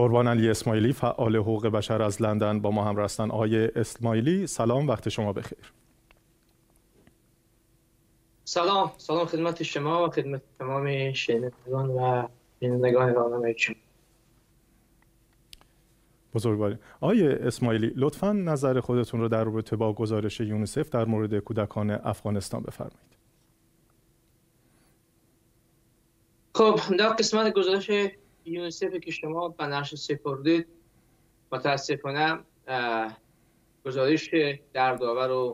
قربان علی اسماعیلی، فعال حقوق بشر از لندن با ما همراه هستند. آقای اسماعیلی سلام، وقت شما بخیر. سلام خدمت شما و خدمت تمام شنوندگان و بینندگان برنامه شما. بزرگواری. آقای اسماعیلی، لطفاً نظر خودتون رو در رابطه با گزارش یونیسف در مورد کودکان افغانستان بفرمایید. خب، در قسمت گزارش یونیسف که شما به نشر سپردید، متاسفانه گزارش دردآور و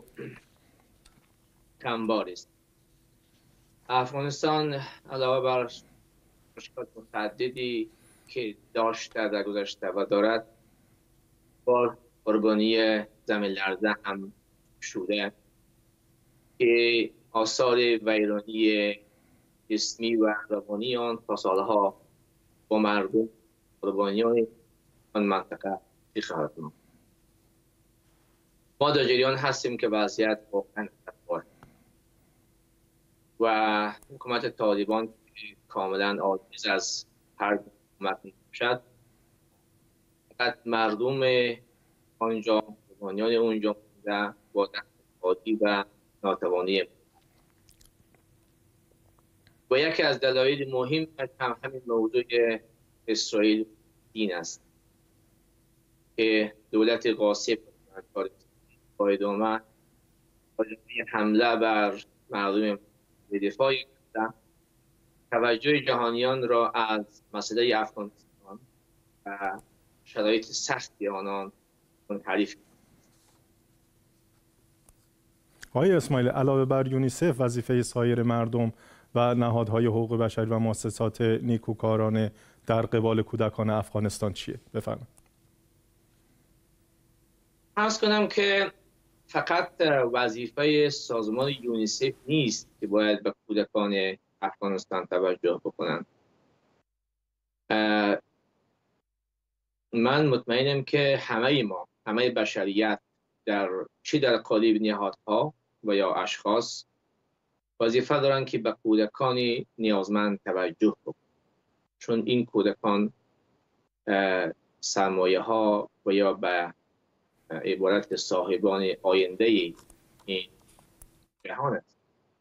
غمبار است. افغانستان علاوه بر مشکلات متعددی که داشته در گذشته و دارد، با قربانی زمین لرزه هم شده که آثار ویرانی جسمی و روانی آن تا سالها با مردم قربانیان آن منطقه خواهد بود. ما در جریان هستیم که وضعیت واقعا خطرناک و حکومت طالبان کاملا عاجز از هر حکومت میباشد، فقط مردم آنجا، قربانیان اونجا با دست خالی و ناتوانی. و یکی از دلایل مهم همین موضوع اسرائیل دین است که دولت غاصب با ادامه حمله بر مردم به دفاع توجه جهانیان را از مسئله افغانستان و شرایط سختی آنان منحرف کرد. آقای اسماعیلی، علاوه بر یونیسف، وظیفه سایر مردم و نهادهای حقوق بشری و مؤسسات نیکوکارانه در قبال کودکان افغانستان چیه؟ بفرمایید. عرض کنم که فقط وظیفه سازمان یونیسف نیست که باید به کودکان افغانستان توجه بکنند. من مطمئنم که همه بشریت چه در قالب نهادها و یا اشخاص وظیفه دارند که به کودکان نیازمند توجه بکنند، چون این کودکان سرمایه ها و یا به عبارت صاحبان آینده این جهان است.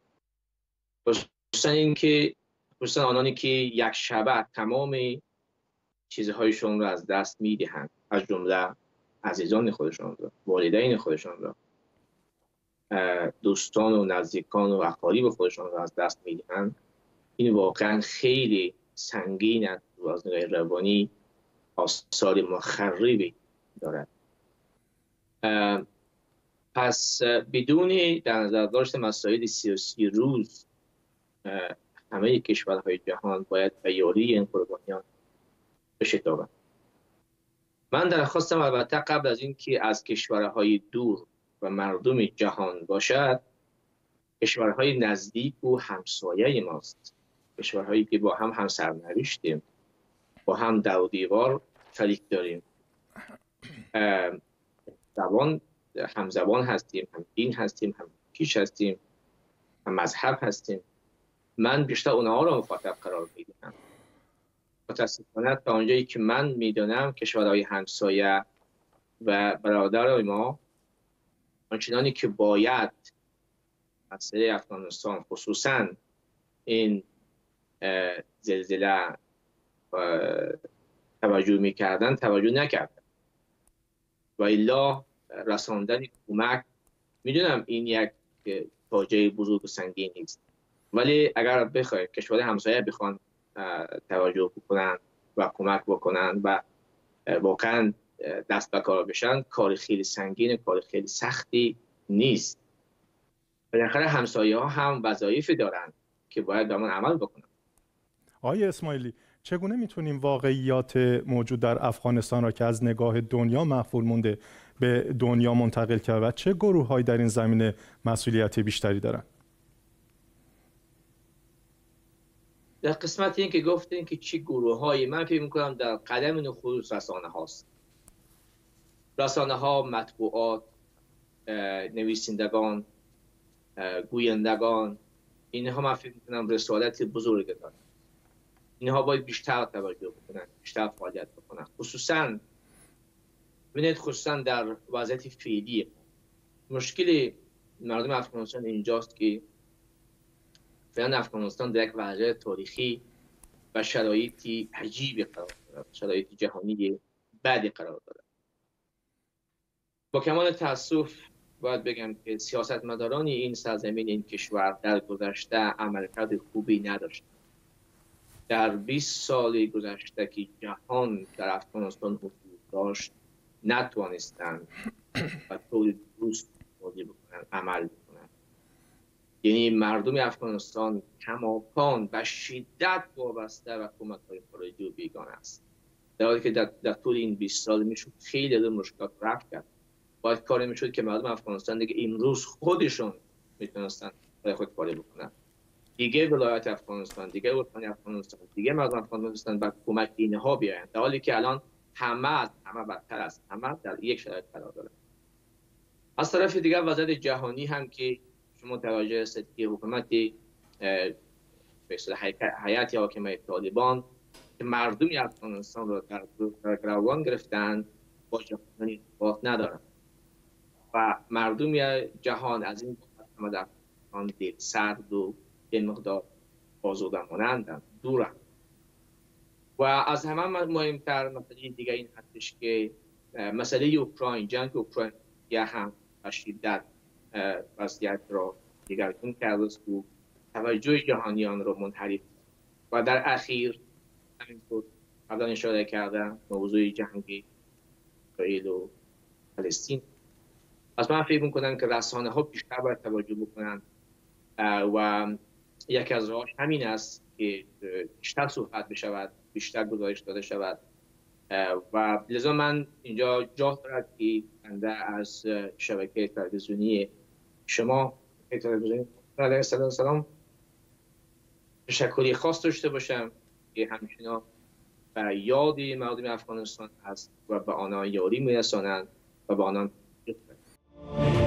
خصوصا آنانی که یک شبه تمام چیزهایشون را از دست میدهند، از جمله عزیزان خودشان را، والدین خودشان را، دوستان و نزدیکان و اقارب خودشان را از دست میدهند. این واقعا خیلی سنگین است و از نگاه روانی آثار مخربی دارد. پس بدون در نظر داشت مسائل سیاسی روز، همه کشورهای جهان باید به یاری این قربانیان بشتابند. من درخواستم البته قبل از اینکه از کشورهای دور و مردم جهان باشد، کشورهای نزدیک و همسایه ماست، کشورهایی که با هم سرنوشتیم، با هم در و دیوار شریک داریم، هم زبان هستیم، هم دین هستیم، هم کیش هستیم، هم مذهب هستیم. من بیشتر اونها را مخاطب قرار میدم. متاسفانه تا اونجایی که من میدونم کشورهای همسایه و برادرای ما آنچنانی که باید مسئله افغانستان، خصوصا این زلزله توجه میکردن، توجه نکردن. و الا رساندن کمک، میدونم این یک فاجعه بزرگ و سنگین نیست، ولی اگر بخواید کشور همسایه بخوان توجه بکنن و کمک بکنن و واقعا دست به کار بشن، کار خیلی سنگین، کار خیلی سختی نیست. بالاخره همسایه ها هم وظایفی دارن که باید به من عمل بکنن. آقای اسماعیلی، چگونه میتونیم واقعیات موجود در افغانستان را که از نگاه دنیا مخفول مونده به دنیا منتقل کرد و چه گروه‌هایی در این زمینه مسئولیت بیشتری دارند؟ در قسمت این که گفتین که چی گروه‌هایی، من فکر می‌کنم در قدم نخست رسانه هاست. رسانه ها، مطبوعات، نویسندگان، گویندگان، اینها من فکر می‌کنم رسالت بزرگی دارند. اینها باید بیشتر توجه بکنن، بیشتر فعالیت بکنن. خصوصا ببینید، خصوصا در وضعیت فعلی مشکل مردم افغانستان اینجاست که فعلا افغانستان در یک وضعیت تاریخی و شرایطی عجیبی قرار دارد، شرایط جهانی بدی قرار دارد. با کمال تاسف باید بگم که سیاستمداران این سرزمین، این کشور در گذشته عملکرد خوبی نداشتند. در 20 سال گذشته که جهان در افغانستان حضور داشت نتوانستند و طور درست عمل بکنند. یعنی مردم افغانستان کماکان به شدت وابسته به کمک‌های خارجی و بیگانه است، در حالی که در طول این 20 سال میشد خیلی مشکلات رفع کرد. باید کاری میشد که مردم افغانستان دیگه امروز خودشون میتونستن برای خود کاری بکنن. دیگه ولایت افغانستان، دیگه استان افغانستان، دیگه مردم افغانستان به کمک اینها بیاین، در حالی که الان همه بدتر است، همه در یک شرایط قرار دارند. از طرف دیگر وضعیت جهانی هم که شما متوجه هستید که حکومت به اصطلاح هیئت حاکمه طالبان که مردم افغانستان را در گروگان گرفتند با جهان ارتباط ندارند و مردم جهان از این بابت در افغانستان دلسرد و این مقدار آزرده مانندند، دورند. و از همه مهمتر مسئله دیگه این هستش که مسئله اوکراین، جنگ اوکراین یا هم به شدت وضعیت را دگرگون کرده است و توجه جهانیان را منحرف و در اخیر همینطور قبلا اشاره کردم موضوع جنگ اسرائیل و فلسطین. از من فکر میکنم که رسانه ها بیشتر باید توجه بکنند و یکی از راهش همین است که بیشتر صحبت بشود، بیشتر گزارش داده شود و لذا من اینجا جا دارد که بنده از شبکه تلویزیونی شما تلویزیونی سلام تشکری خاص داشته باشم که همچنان به یاد مردم افغانستان هست و به آنها یاری میرسانند و به آنها